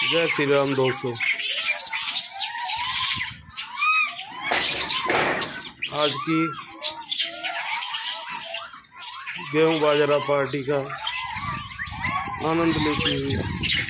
जय श्री राम दोस्तों। आज की गेहूं बाजरा पार्टी का आनंद लेती हुई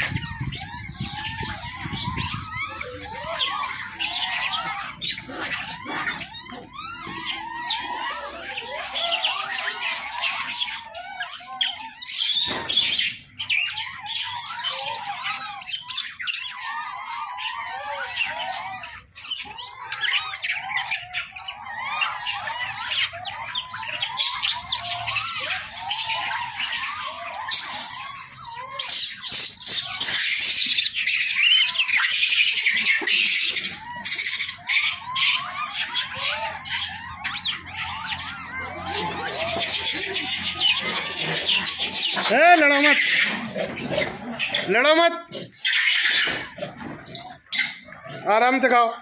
लड़ो मत, लड़ो मत, आराम से खाओ।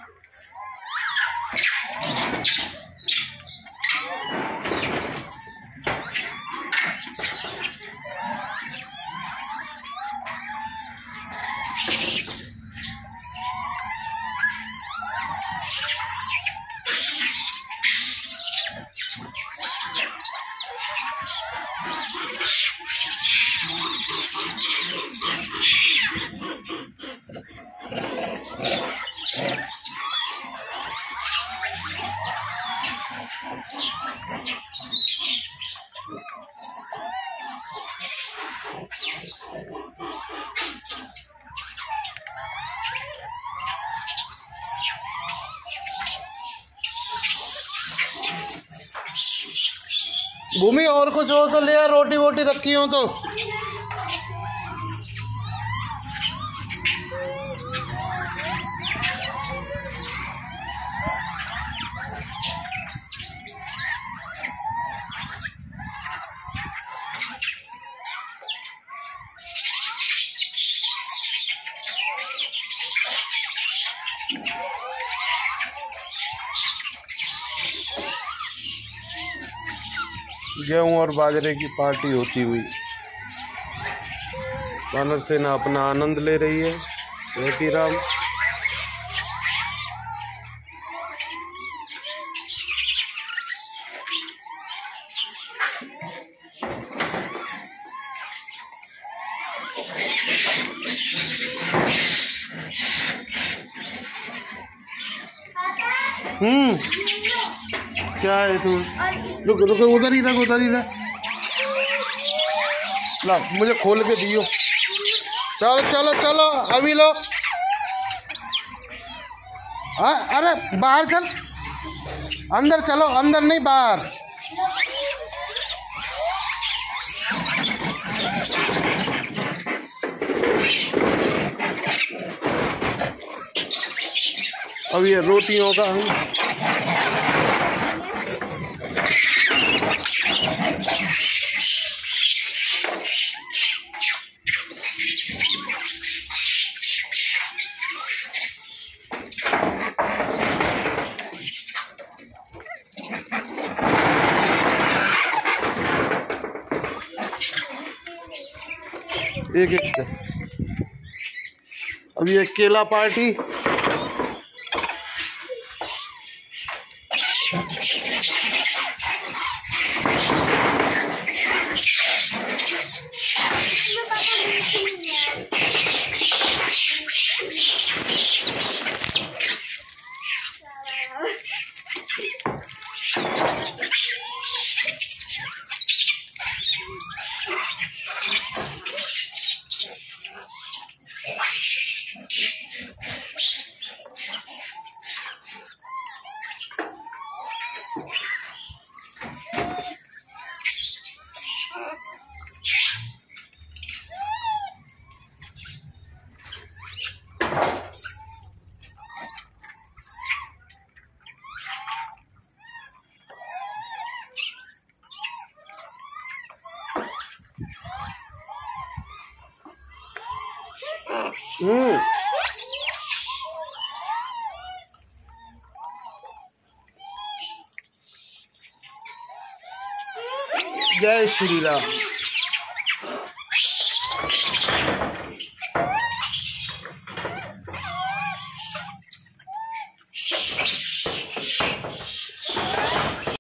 भूमि और कुछ हो तो ले आ, रोटी वोटी रखी हो तो। गेहूं और बाजरे की पार्टी होती हुई वानर सेना अपना आनंद ले रही है। जय श्री राम। क्या है तू? रुक रुक, उधर ही रख, उधर ही रख। ला मुझे खोल के दियो। चलो चलो चलो अभी लो। अरे बाहर चल, अंदर चलो, अंदर नहीं बाहर। अब ये रोटियों का एक एक। अब ये केला पार्टी जय श्री राम।